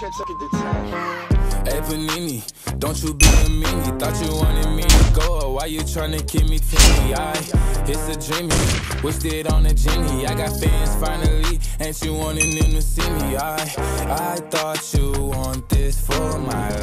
Hey Panini, don't you be a meanie. Thought you wanted me to go, or why you tryna keep me teeny? It's a dreamy, wished it on a genie. I got fans finally, ain't you wanting them to see me? I thought you want this for my life.